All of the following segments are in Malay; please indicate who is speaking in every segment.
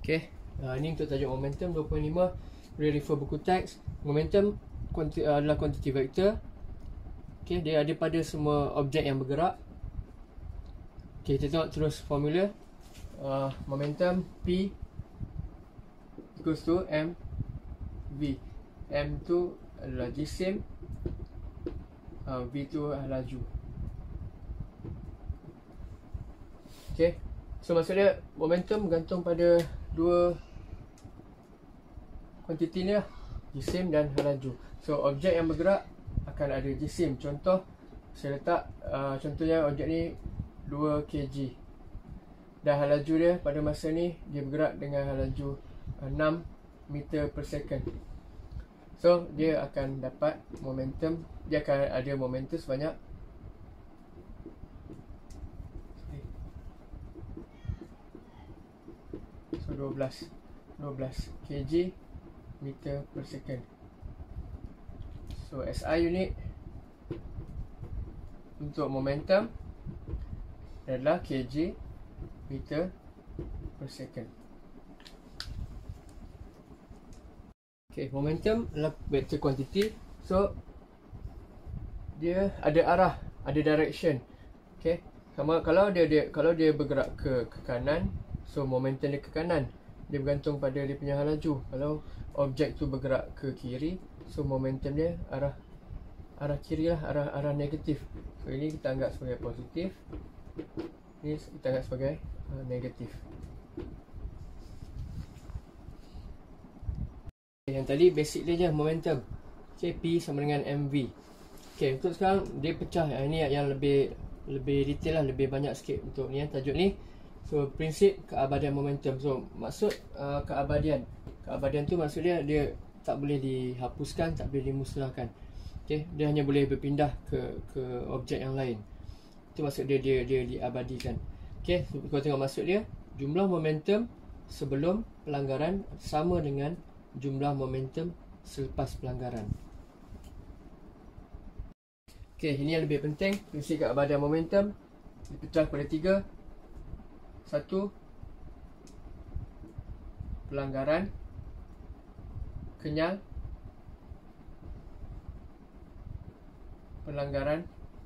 Speaker 1: Okay, ini untuk tajuk momentum 2.5. Boleh refer buku teks. Momentum adalah kuantiti vektor. Okay, dia ada pada semua objek yang bergerak. Okay, kita tengok terus formula. Momentum P equals to mv. M tu adalah jisim, v tu adalah laju. Okay, so maksudnya momentum bergantung pada dua kuantiti ni lah, jisim dan laju. So objek yang bergerak akan ada jisim. Contoh saya letak contohnya objek ni 2 kg dan laju dia pada masa ni dia bergerak dengan laju 6 meter per second. So dia akan dapat momentum, dia akan ada momentum sebanyak 12 kg meter per second. So SI unit untuk momentum adalah kg meter per second. Okay, momentum adalah vector quantity. So dia ada arah, ada direction. Okay, sama kalau dia bergerak ke kanan, so momentum dia ke kanan. Dia bergantung pada dia punya laju. Kalau objek tu bergerak ke kiri, so momentum dia arah kiri lah, arah negatif. So ini kita anggap sebagai positif, ini kita anggap sebagai negatif. Yang tadi basic dia je momentum. Okay, P sama dengan mv. Okay, untuk sekarang dia pecah. Ini yang lebih detail lah, lebih banyak sikit untuk ni tajuk ni. So prinsip keabadian momentum. So maksud keabadian tu maksud dia tak boleh dihapuskan, tak boleh dimusnahkan. Okay, dia hanya boleh berpindah ke objek yang lain. Itu maksud dia diabadikan. Okay, so kalau tengok maksud dia, jumlah momentum sebelum pelanggaran sama dengan jumlah momentum selepas pelanggaran. Okay, ini yang lebih penting. Prinsip keabadian momentum dipecah pada 3. 1. Pelanggaran kenyal, pelanggaran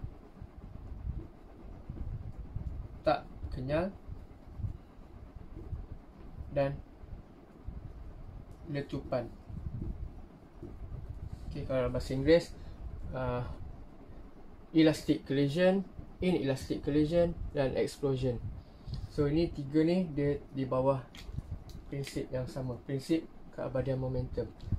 Speaker 1: tak kenyal, dan letupan. Okay, kalau bahasa Inggeris elastic collision, inelastic collision, dan explosion. So ini 3 ni dia di bawah prinsip yang sama, prinsip keabadian momentum.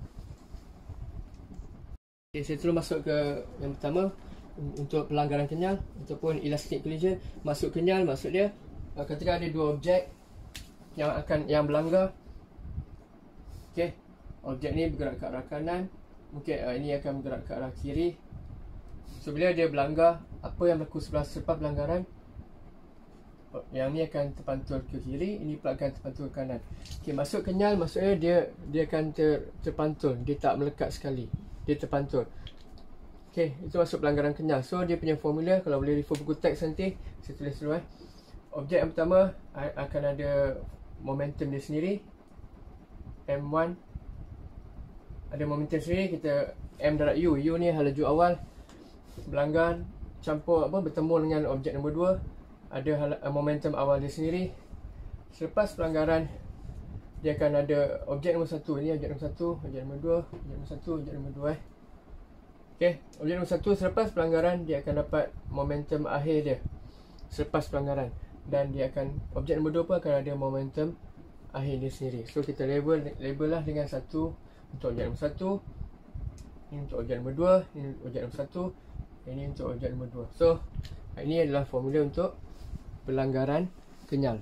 Speaker 1: Okay, saya terus masuk ke yang pertama. Untuk pelanggaran kenyal ataupun elastic collision, masuk kenyal maksud dia ketika ada dua objek yang berlanggar. Okay, objek ni bergerak ke arah kanan, mungkin ini akan bergerak ke arah kiri. So bila dia berlanggar, apa yang berlaku selepas pelanggaran, yang ni akan terpantul ke kiri, ini pula akan terpantul ke kanan. Okay, masuk kenyal maksudnya dia akan terpantul, dia tak melekat sekali, dia terpantul. Okay, itu masuk pelanggaran kenyal. So dia punya formula, kalau boleh refer buku teks nanti, saya tulis dulu. Objek yang pertama akan ada momentum dia sendiri, M1. Ada momentum sendiri, kita M darab U. U ni laju awal, berlanggar, campur bertemu dengan objek nombor 2. Ada momentum awal dia sendiri. Selepas pelanggaran, dia akan ada objek nombor 1. Ini objek nombor 1, objek nombor 2, objek nombor 1, objek nombor 2. Okay, objek nombor 1 selepas pelanggaran, dia akan dapat momentum akhir dia selepas pelanggaran. Dan dia akan, objek nombor 2 pun akan ada momentum akhir dia sendiri. So kita label lah dengan 1 untuk objek nombor 1, ini untuk objek nombor 2, ini objek nombor 1, ini untuk objek nombor 2. So ini adalah formula untuk pelanggaran kenyal.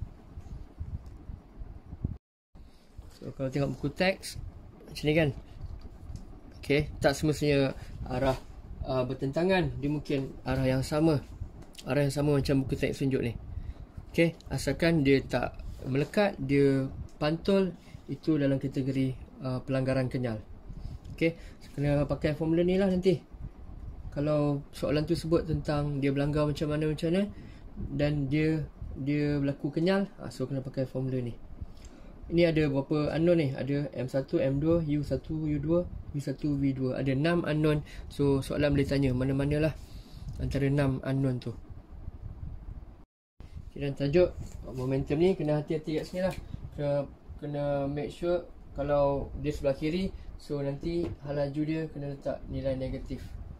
Speaker 1: So kalau tengok buku teks macam ni kan, okay, tak semestinya arah bertentangan, dia mungkin arah yang sama macam buku teks tunjuk ni. Okay, asalkan dia tak melekat, dia pantul, itu dalam kategori pelanggaran kenyal. Okay, kena pakai formula ni lah nanti. Kalau soalan tu sebut tentang dia berlanggar macam mana dan dia berlaku kenyal, so kena pakai formula ni. ini ada berapa unknown ni? Ada M1, M2, U1, U2, U1, V2. Ada 6 unknown. So soalan boleh tanya mana-manalah antara 6 unknown tu. Okay, dan tajuk momentum ni kena hati-hati kat sini lah. Kena make sure kalau dia sebelah kiri, so nanti hal laju dia kena letak nilai negatif.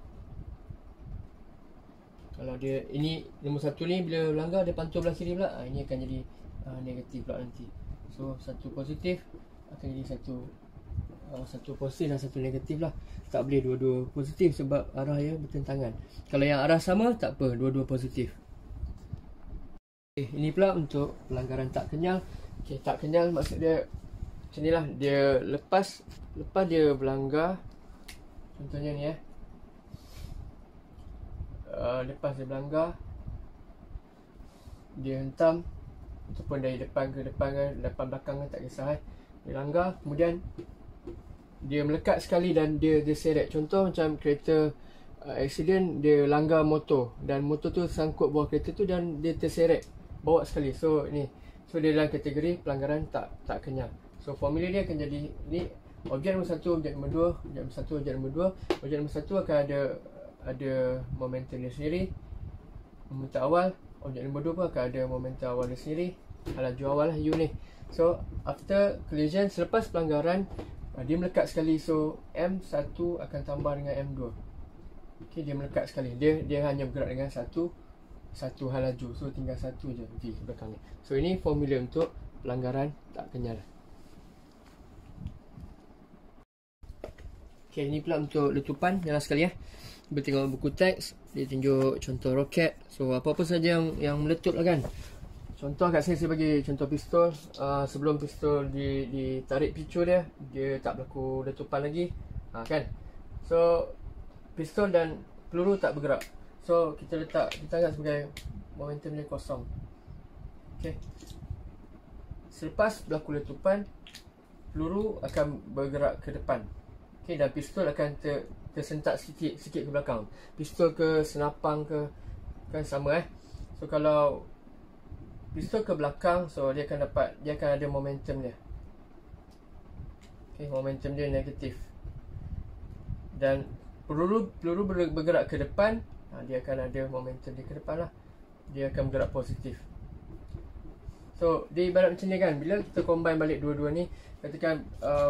Speaker 1: Kalau dia ini nombor 1 ni bila langgar dia pantul belah kiri pula, ini akan jadi negatif pula nanti. So satu positif akan jadi satu positif dan satu negatif lah. Tak boleh dua-dua positif sebab arah dia bertentangan. Kalau yang arah sama tak apa, dua-dua positif. Okay, ini pula untuk pelanggaran tak kenyal. Okay, tak kenyal maksud dia macam ni lah. Dia lepas dia berlanggar, contohnya ni lepas dia berlanggar, dia hentam ataupun dari depan ke depan belakang ke, tak kisah dia langgar, kemudian dia melekat sekali dan dia seret. Contoh macam kereta accident, dia langgar motor dan motor tu sangkut bawah kereta tu dan dia terseret, bawa sekali. So dia dalam kategori pelanggaran tak kenyal. So formula dia akan jadi ni, objek nombor 1, objek nombor 2, objek nombor 1, objek nombor 2. Objek nombor 1 akan ada momentum dia sendiri, momentum awal. Objek nombor 2 pun akan ada momentum awal dia sendiri, laju awal lah, U ni. So after collision, selepas pelanggaran, dia melekat sekali. So M1 akan tambah dengan M2. Okay, dia melekat sekali. Dia hanya bergerak dengan satu hal laju. So tinggal satu je V belakang ni. So ini formula untuk pelanggaran tak kenyal. Okay, ini pula untuk letupan. Jelas sekali Kita tengok buku teks, dia tunjuk contoh roket. So apa-apa saja yang meletup lah kan. Contoh kat sini saya bagi contoh pistol. Sebelum pistol ditarik picu dia tak berlaku letupan lagi, kan. So pistol dan peluru tak bergerak. So kita anggap sebagai momentum dia kosong. Okay. Selepas berlaku letupan, peluru akan bergerak ke depan. Okay, dan pistol akan tersentak sikit ke belakang. Pistol ke senapang ke, kan sama So kalau pistol ke belakang, so dia akan ada momentum dia. Okay, momentum dia negatif. Dan peluru bergerak ke depan, dia akan ada momentum dia ke depan lah. Dia akan bergerak positif. So dia ibarat macam ni kan, bila kita combine balik dua-dua ni, katakan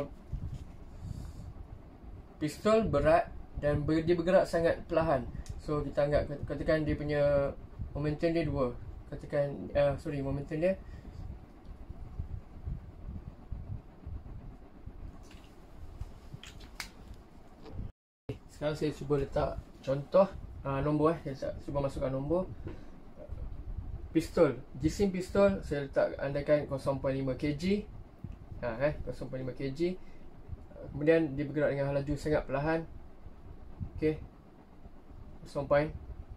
Speaker 1: pistol berat dan dia bergerak sangat perlahan. So kita anggap, katakan dia punya momentum dia 2. Katakan momentum dia sekarang saya cuba letak contoh nombor saya cuba masukkan nombor. Pistol, jisim pistol saya letak andaikan 0.5 kg. 0.5 kg. Kemudian dia bergerak dengan laju sangat perlahan. Okey. 0.1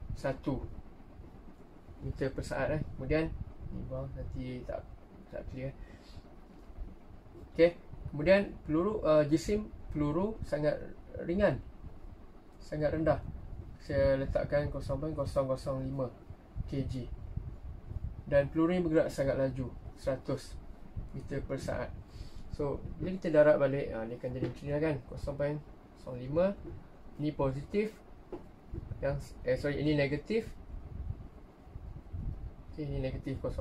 Speaker 1: meter per saat Kemudian ni bawah nanti tak clear. Okey. Kemudian peluru, jisim peluru sangat ringan, sangat rendah. Saya letakkan 0.005 kg. Dan peluru ni bergerak sangat laju, 100 meter per saat. So bila kita darat balik, dia akan jadi macam ni lah kan, 0.05. Ini positif, ini negatif. Okay, ini negatif 0.1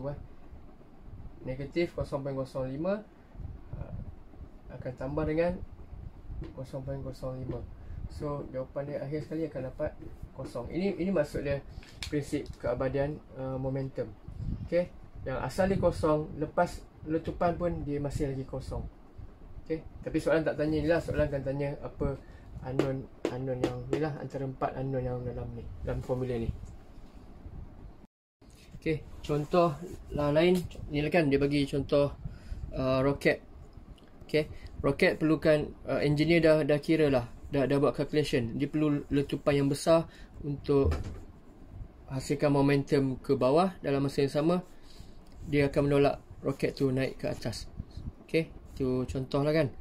Speaker 1: Negatif 0.05 akan tambah dengan 0.05. So jawapan dia akhir sekali akan dapat kosong. Ini maksud dia prinsip keabadian momentum. Okay, yang asal dia kosong, lepas letupan pun dia masih lagi kosong. Okay, tapi soalan tak tanya ni lah. Soalan akan tanya apa unknown yang ni lah, antara 4 unknown yang dalam formula ni. Okay, contoh lain ni lah kan, dia bagi contoh roket. Okay, roket perlukan engineer dah kira lah, dah buat calculation. Dia perlu letupan yang besar untuk hasilkan momentum ke bawah. Dalam masa yang sama, dia akan menolak roket tu naik ke atas. Okay, tu contoh lah kan.